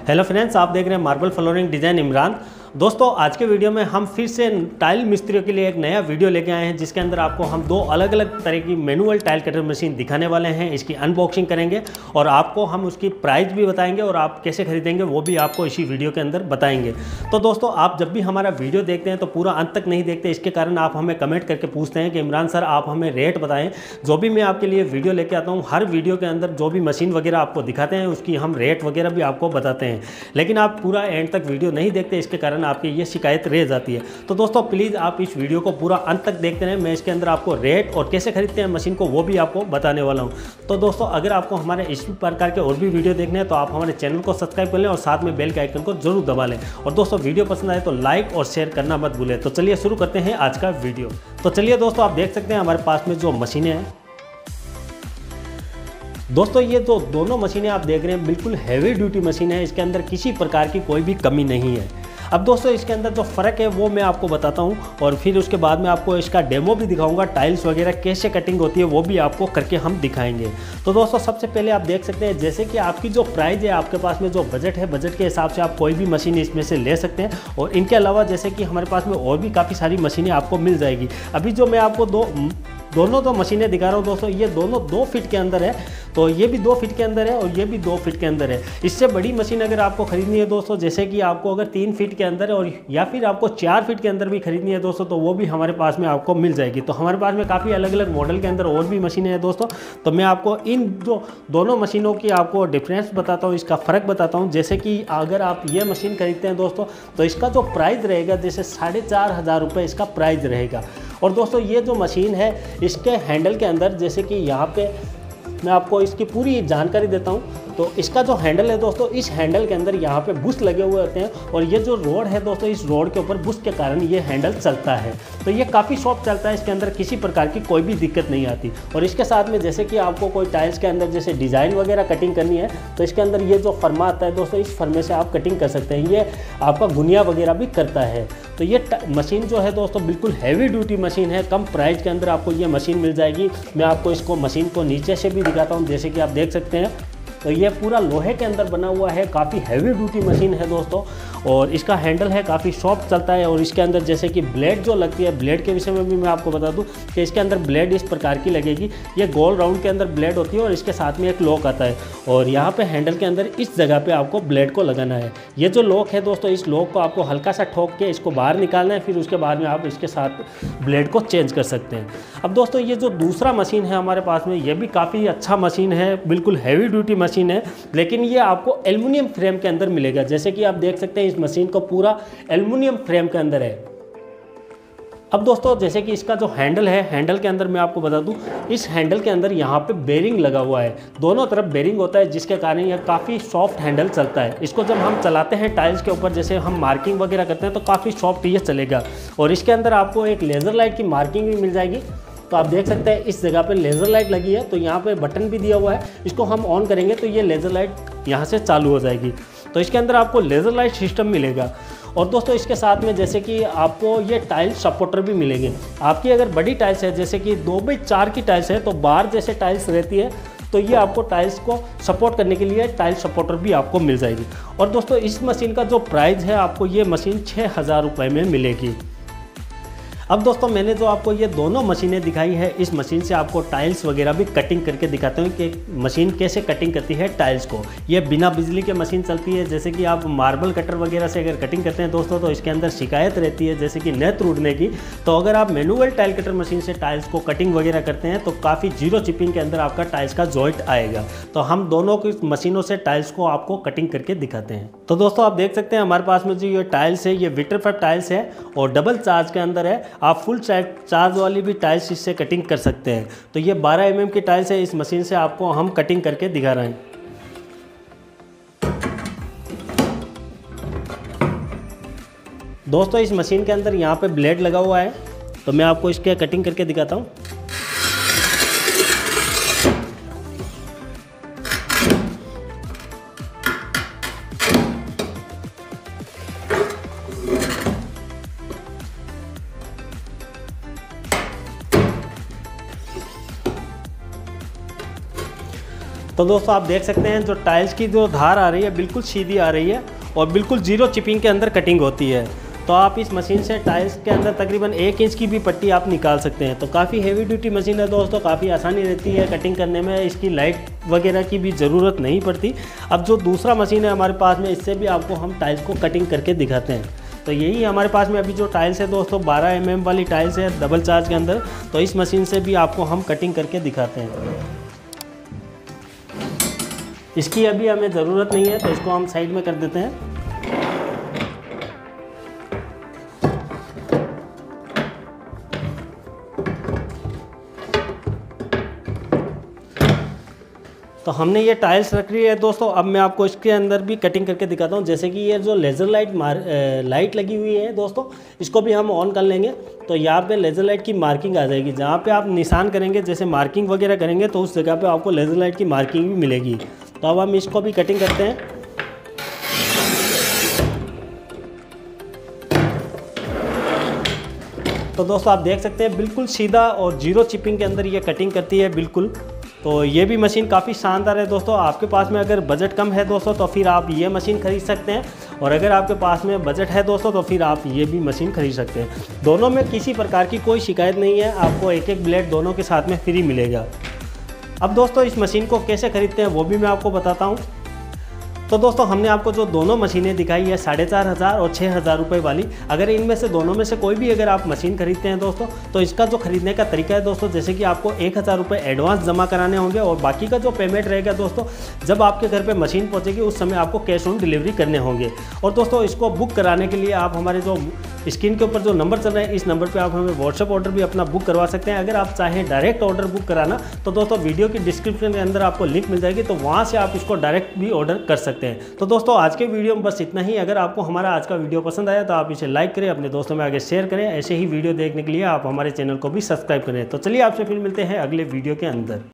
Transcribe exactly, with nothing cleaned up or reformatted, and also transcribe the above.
Hello friends, आप देख रहे हैं मार्बल फ्लोरिंग डिज़ाइन इमरान। दोस्तों, आज के वीडियो में हम फिर से टाइल मिस्त्रियों के लिए एक नया वीडियो लेके आए हैं, जिसके अंदर आपको हम दो अलग अलग तरह की मैनुअल टाइल कटर मशीन दिखाने वाले हैं। इसकी अनबॉक्सिंग करेंगे और आपको हम उसकी प्राइस भी बताएंगे और आप कैसे खरीदेंगे वो भी आपको इसी वीडियो के अंदर बताएंगे। तो दोस्तों, आप जब भी हमारा वीडियो देखते हैं तो पूरा अंत तक नहीं देखते, इसके कारण आप हमें कमेंट करके पूछते हैं कि इमरान सर आप हमें रेट बताएं। जो भी मैं आपके लिए वीडियो लेके आता हूँ, हर वीडियो के अंदर जो भी मशीन वगैरह आपको दिखाते हैं उसकी हम रेट वगैरह भी आपको बताते हैं, लेकिन आप पूरा एंड तक वीडियो नहीं देखते, इसके कारण आपकी ये शिकायत रह जाती है। तो दोस्तों, प्लीज़ आप इस वीडियो को पूरा अंत तक देखते रहें। मैं इसके अंदर आपको रेट और कैसे खरीदते हैं मशीन को वो भी आपको बताने वाला हूँ। तो दोस्तों, अगर आपको हमारे इस प्रकार के और भी वीडियो देखने हैं तो आप हमारे चैनल को सब्सक्राइब कर लें और साथ में बेल के आइकन को जरूर दबा लें। और दोस्तों, वीडियो पसंद आए तो लाइक और शेयर करना मत भूलें। तो चलिए शुरू करते हैं आज का वीडियो। तो चलिए दोस्तों, आप देख सकते हैं हमारे पास में जो मशीनें हैं। दोस्तों, ये जो दोनों मशीनें आप देख रहे हैं बिल्कुल हैवी ड्यूटी मशीन है, इसके अंदर किसी प्रकार की कोई भी कमी नहीं है। अब दोस्तों, इसके अंदर जो फ़र्क है वो मैं आपको बताता हूँ और फिर उसके बाद में आपको इसका डेमो भी दिखाऊंगा। टाइल्स वगैरह कैसे कटिंग होती है वो भी आपको करके हम दिखाएंगे। तो दोस्तों, सबसे पहले आप देख सकते हैं जैसे कि आपकी जो प्राइस है, आपके पास में जो बजट है, बजट के हिसाब से आप कोई भी मशीन इसमें से ले सकते हैं। और इनके अलावा जैसे कि हमारे पास में और भी काफ़ी सारी मशीनें आपको मिल जाएगी। अभी जो मैं आपको दो दोनों तो मशीनें दिखा रहा हूँ दोस्तों, ये दोनों दो फीट के अंदर है, तो ये भी दो फीट के अंदर है और ये भी दो फीट के अंदर है। इससे बड़ी मशीन अगर आपको खरीदनी है दोस्तों, जैसे कि आपको अगर तीन फीट के अंदर है और या फिर आपको चार फीट के अंदर भी खरीदनी है दोस्तों, तो वो भी हमारे पास में आपको मिल जाएगी। तो हमारे पास में काफ़ी अलग अलग मॉडल के अंदर और भी मशीनें हैं दोस्तों। तो मैं आपको इन दो दोनों मशीनों की आपको डिफरेंस बताता हूँ, इसका फ़र्क बताता हूँ। जैसे कि अगर आप ये मशीन खरीदते हैं दोस्तों, तो इसका जो प्राइस रहेगा जैसे साढ़े चार हज़ार रुपये इसका प्राइस रहेगा। और दोस्तों, ये जो मशीन है इसके हैंडल के अंदर जैसे कि यहाँ पे मैं आपको इसकी पूरी जानकारी देता हूँ। तो इसका जो हैंडल है दोस्तों, इस हैंडल के अंदर यहाँ पे बुश लगे हुए होते हैं और ये जो रोड है दोस्तों, इस रोड के ऊपर बुश के कारण ये हैंडल चलता है। तो ये काफ़ी सॉफ्ट चलता है, इसके अंदर किसी प्रकार की कोई भी दिक्कत नहीं आती। और इसके साथ में जैसे कि आपको कोई टाइल्स के अंदर जैसे डिज़ाइन वगैरह कटिंग करनी है तो इसके अंदर ये जो फरमा आता है दोस्तों, इस फर्मे से आप कटिंग कर सकते हैं। ये आपका गुनिया वगैरह भी करता है। तो ये मशीन जो है दोस्तों बिल्कुल हैवी ड्यूटी मशीन है, कम प्राइस के अंदर आपको ये मशीन मिल जाएगी। मैं आपको इसको मशीन को नीचे से भी दिखाता हूँ, जैसे कि आप देख सकते हैं। तो ये पूरा लोहे के अंदर बना हुआ है, काफ़ी हैवी ड्यूटी मशीन है दोस्तों। और इसका हैंडल है काफ़ी सॉफ्ट चलता है। और इसके अंदर जैसे कि ब्लेड जो लगती है, ब्लेड के विषय में भी मैं आपको बता दूं कि इसके अंदर ब्लेड इस प्रकार की लगेगी। ये गोल राउंड के अंदर ब्लेड होती है और इसके साथ में एक लॉक आता है और यहाँ पे हैंडल के अंदर इस जगह पे आपको ब्लेड को लगाना है। ये जो लॉक है दोस्तों, इस लॉक को आपको हल्का सा ठोक के इसको बाहर निकालना है, फिर उसके बाद में आप इसके साथ ब्लेड को चेंज कर सकते हैं। अब दोस्तों, ये जो दूसरा मशीन है हमारे पास में, ये भी काफ़ी अच्छा मशीन है, बिल्कुल हैवी ड्यूटी मशीन है, लेकिन ये आपको एल्युमिनियम फ्रेम के अंदर मिलेगा। जैसे कि आप देख सकते हैं इस मशीन को पूरा एल्युमिनियम फ्रेम के अंदर है। अब दोस्तों, जैसे कि इसका जो हैंडल है, हैंडल के अंदर मैं आपको बता दूं, इस हैंडल के अंदर यहाँ पे बेरिंग लगा हुआ है, दोनों तरफ बेरिंग होता है, जिसके कारण यह काफ़ी सॉफ्ट हैंडल चलता है। इसको जब हम चलाते हैं टाइल्स के ऊपर, जैसे हम मार्किंग वगैरह करते हैं तो काफ़ी सॉफ्ट ये चलेगा। और इसके अंदर आपको एक लेज़र लाइट की मार्किंग भी मिल जाएगी। तो आप देख सकते हैं इस जगह पे लेज़र लाइट लगी है, तो यहाँ पे बटन भी दिया हुआ है। इसको हम ऑन करेंगे तो ये लेज़र लाइट यहाँ से चालू हो जाएगी। तो इसके अंदर आपको लेज़र लाइट सिस्टम मिलेगा। और दोस्तों, इसके साथ में जैसे कि आपको ये टाइल सपोर्टर भी मिलेंगे। आपकी अगर बड़ी टाइल्स है, जैसे कि दो बाई चार की टाइल्स है, तो बाहर जैसे टाइल्स रहती है, तो ये आपको टाइल्स को सपोर्ट करने के लिए टाइल सपोर्टर भी आपको मिल जाएगी। और दोस्तों, इस मशीन का जो प्राइस है, आपको ये मशीन छः हज़ार रुपये में मिलेगी। अब दोस्तों, मैंने जो आपको ये दोनों मशीनें दिखाई है, इस मशीन से आपको टाइल्स वगैरह भी कटिंग करके दिखाते हैं कि मशीन कैसे कटिंग करती है टाइल्स को। ये बिना बिजली के मशीन चलती है। जैसे कि आप मार्बल कटर वगैरह से अगर कटिंग करते हैं दोस्तों, तो इसके अंदर शिकायत रहती है जैसे कि नट टूटने की। तो अगर आप मैनुअल टाइल कटर मशीन से टाइल्स को कटिंग वगैरह करते हैं तो काफ़ी जीरो चिपिंग के अंदर आपका टाइल्स का जॉइंट आएगा। तो हम दोनों की मशीनों से टाइल्स को आपको कटिंग करके दिखाते हैं। तो दोस्तों, आप देख सकते हैं हमारे पास में जो ये टाइल्स है, ये विट्रीफाइब टाइल्स है और डबल चार्ज के अंदर है। आप फुल साइड चार्ज वाली भी टाइल्स इससे कटिंग कर सकते हैं। तो ये बारह एम एम की टाइल्स है, इस मशीन से आपको हम कटिंग करके दिखा रहे हैं। दोस्तों, इस मशीन के अंदर यहाँ पे ब्लेड लगा हुआ है, तो मैं आपको इसके कटिंग करके दिखाता हूँ। तो दोस्तों आप देख सकते हैं जो टाइल्स की जो धार आ रही है बिल्कुल सीधी आ रही है और बिल्कुल जीरो चिपिंग के अंदर कटिंग होती है। तो आप इस मशीन से टाइल्स के अंदर तकरीबन एक इंच की भी पट्टी आप निकाल सकते हैं। तो काफ़ी हेवी ड्यूटी मशीन है दोस्तों, काफ़ी आसानी रहती है कटिंग करने में, इसकी लाइट वगैरह की भी ज़रूरत नहीं पड़ती। अब जो दूसरा मशीन है हमारे पास में, इससे भी आपको हम टाइल्स को कटिंग करके दिखाते हैं। तो यही हमारे पास में अभी जो टाइल्स है दोस्तों बारह एम एम वाली टाइल्स है डबल चार्ज के अंदर। तो इस मशीन से भी आपको हम कटिंग करके दिखाते हैं। इसकी अभी हमें ज़रूरत नहीं है तो इसको हम साइड में कर देते हैं। तो हमने ये टाइल्स रख रही है दोस्तों। अब मैं आपको इसके अंदर भी कटिंग करके दिखाता हूँ। जैसे कि ये जो लेज़र लाइट मार लाइट लगी हुई है दोस्तों, इसको भी हम ऑन कर लेंगे तो यहाँ पे लेज़र लाइट की मार्किंग आ जाएगी। जहाँ पे आप निशान करेंगे, जैसे मार्किंग वगैरह करेंगे, तो उस जगह पे आपको लेज़र लाइट की मार्किंग भी मिलेगी। तो अब हम इसको भी कटिंग करते हैं। तो दोस्तों आप देख सकते हैं बिल्कुल सीधा और जीरो चिपिंग के अंदर ये कटिंग करती है बिल्कुल। तो ये भी मशीन काफ़ी शानदार है दोस्तों। आपके पास में अगर बजट कम है दोस्तों तो फिर आप ये मशीन खरीद सकते हैं, और अगर आपके पास में बजट है दोस्तों तो फिर आप ये भी मशीन खरीद सकते हैं। दोनों में किसी प्रकार की कोई शिकायत नहीं है, आपको एक एक ब्लेड दोनों के साथ में फ्री मिलेगा। अब दोस्तों इस मशीन को कैसे खरीदते हैं वो भी मैं आपको बताता हूँ। तो दोस्तों हमने आपको जो दोनों मशीनें दिखाई है साढ़े चार हज़ार और छः हज़ार रुपये वाली, अगर इनमें से दोनों में से कोई भी अगर आप मशीन खरीदते हैं दोस्तों, तो इसका जो खरीदने का तरीका है दोस्तों, जैसे कि आपको एक हज़ार रुपये एडवांस जमा कराने होंगे और बाकी का जो पेमेंट रहेगा दोस्तों, जब आपके घर पे मशीन पहुंचेगी उस समय आपको कैश ऑन डिलीवरी करने होंगे। और दोस्तों इसको बुक कराने के लिए आप हमारे जो स्क्रीन के ऊपर जो नंबर चल रहा है, इस नंबर पे आप हमें व्हाट्सएप ऑर्डर भी अपना बुक करवा सकते हैं। अगर आप चाहें डायरेक्ट ऑर्डर बुक कराना तो दोस्तों वीडियो की डिस्क्रिप्शन के अंदर आपको लिंक मिल जाएगी, तो वहाँ से आप इसको डायरेक्ट भी ऑर्डर कर सकते हैं। तो दोस्तों आज के वीडियो में बस इतना ही। अगर आपको हमारा आज का वीडियो पसंद आया तो आप इसे लाइक करें, अपने दोस्तों में आगे शेयर करें। ऐसे ही वीडियो देखने के लिए आप हमारे चैनल को भी सब्सक्राइब करें। तो चलिए आपसे फिर मिलते हैं अगले वीडियो के अंदर।